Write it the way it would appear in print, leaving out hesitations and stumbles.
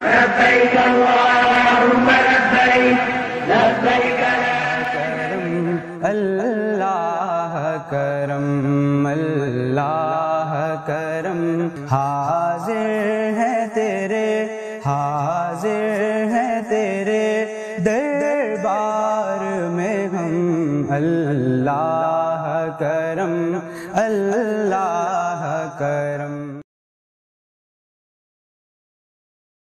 लब्बैक अल्लाहुम्मा लब्बैक लब्बैक अल्लाह करम अल्लाह करम। हाजिर है तेरे दरबार में हम। अल्लाह करम अल्लाह करम।